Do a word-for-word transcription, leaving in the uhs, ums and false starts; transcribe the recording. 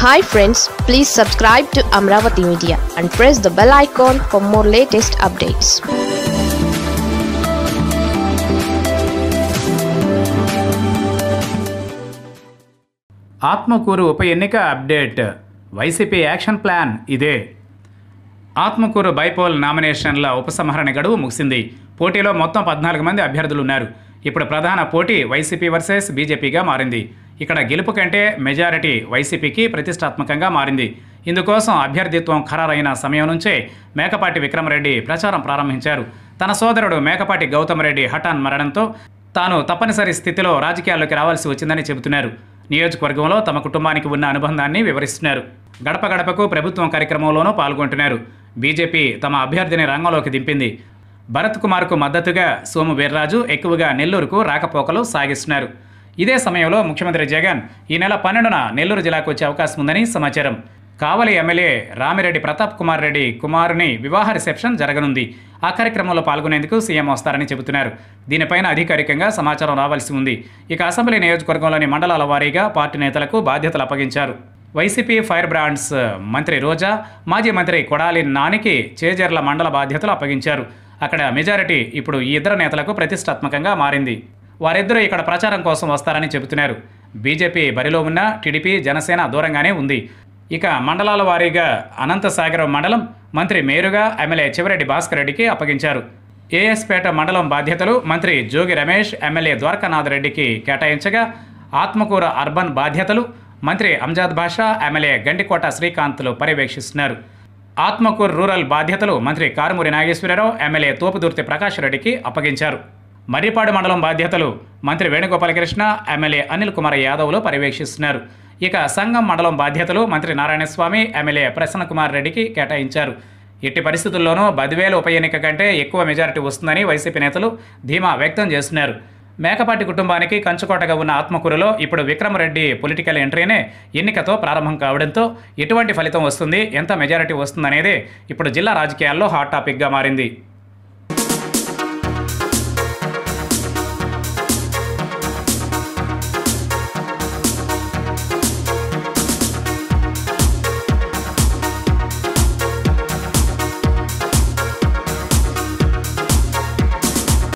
Hi friends, please subscribe to Amravati Media and press the bell icon for more latest updates. Atmakur ఉప ఎన్నిక update. YCP action plan ఇదే. Atmakur bypoll నామినేషన్ల ఉపసంహరణ గడువు ముగిసింది. పోటీలో మొత్తం పద్నాలుగు మంది అభ్యర్థులు ఉన్నారు. ఇప్పుడు ప్రధాన పోటీ వైసీపీ వర్సెస్ బీజేపీగా మారింది. ఇక్కడ గెలుపు కంటే మెజారిటీ వైసీపీకి ప్రతిష్టాత్మకంగా మారింది. ఇందుకోసం అభ్యర్థిత్వం ఖరారైన సమయం నుంచే మేకపాటి విక్రమరెడ్డి ప్రచారం ప్రారంభించారు. తన సోదరుడు మేకపాటి గౌతమ్ రెడ్డి హఠాన్ మరణంతో తాను తప్పనిసరి స్థితిలో రాజకీయాల్లోకి రావాల్సి వచ్చిందని చెబుతున్నారు. నియోజకవర్గంలో తమ కుటుంబానికి ఉన్న అనుబంధాన్ని వివరిస్తున్నారు. గడప గడపకు ప్రభుత్వం కార్యక్రమంలోనూ పాల్గొంటున్నారు. బీజేపీ తమ అభ్యర్థిని రంగంలోకి దింపింది. భరత్ కుమార్కు మద్దతుగా సోము వీర్రాజు ఎక్కువగా నెల్లూరుకు రాకపోకలు సాగిస్తున్నారు. ఇదే సమయంలో ముఖ్యమంత్రి జగన్ ఈ నెల పన్నెండున నెల్లూరు జిల్లాకు వచ్చే అవకాశం ఉందని సమాచారం. కావలి ఎమ్మెల్యే రామిరెడ్డి ప్రతాప్ కుమార్ రెడ్డి కుమారుని వివాహ రిసెప్షన్ జరగనుంది. ఆ కార్యక్రమంలో పాల్గొనేందుకు సీఎం వస్తారని చెబుతున్నారు. దీనిపైన అధికారికంగా సమాచారం రావాల్సి ఉంది. ఇక అసెంబ్లీ నియోజకవర్గంలోని మండలాల వారీగా పార్టీ నేతలకు బాధ్యతలు అప్పగించారు. వైసీపీ ఫైర్ బ్రాండ్స్ మంత్రి రోజా, మాజీ మంత్రి కొడాలి నానికి చేజర్ల మండల బాధ్యతలు అప్పగించారు. అక్కడ మెజారిటీ ఇప్పుడు ఈ ఇద్దరు నేతలకు ప్రతిష్టాత్మకంగా మారింది. వారిద్దరూ ఇక్కడ ప్రచారం కోసం వస్తారని చెబుతున్నారు. బీజేపీ బరిలో ఉన్న టీడీపీ, జనసేన దూరంగానే ఉంది. ఇక మండలాల వారీగా అనంతసాగరం మండలం మంత్రి మేరుగా ఎమ్మెల్యే చివరెడ్డి భాస్కర్ రెడ్డికి అప్పగించారు. ఏఎస్పేట మండలం బాధ్యతలు మంత్రి జోగి రమేష్, ఎమ్మెల్యే ద్వారకానాథ్ రెడ్డికి కేటాయించగా, ఆత్మకూర అర్బన్ బాధ్యతలు మంత్రి అంజాద్ బాషా, ఎమ్మెల్యే గండికోట శ్రీకాంత్లు పర్యవేక్షిస్తున్నారు. ఆత్మకూరు రూరల్ బాధ్యతలు మంత్రి కారుమూరి నాగేశ్వరరావు, ఎమ్మెల్యే తోపుదుర్తి ప్రకాష్ రెడ్డికి అప్పగించారు. మర్రిపాడు మండలం బాధ్యతలు మంత్రి వేణుగోపాలకృష్ణ, ఎమ్మెల్యే అనిల్ కుమార్ యాదవ్లు పర్యవేక్షిస్తున్నారు. ఇక సంగం మండలం బాధ్యతలు మంత్రి నారాయణస్వామి, ఎమ్మెల్యే ప్రసన్న కుమార్ రెడ్డికి కేటాయించారు. ఎట్టి పరిస్థితుల్లోనూ బద్వేలు ఉప ఎన్నిక కంటే ఎక్కువ మెజారిటీ వస్తుందని వైసీపీ నేతలు ధీమా వ్యక్తం చేస్తున్నారు. మేకపాటి కుటుంబానికి కంచుకోటగా ఉన్న ఆత్మకూరులో ఇప్పుడు విక్రమరెడ్డి పొలిటికల్ ఎంట్రీనే ఎన్నికతో ప్రారంభం కావడంతో ఎటువంటి ఫలితం వస్తుంది, ఎంత మెజారిటీ వస్తుందనేదే ఇప్పుడు జిల్లా రాజకీయాల్లో హాట్ టాపిక్గా మారింది.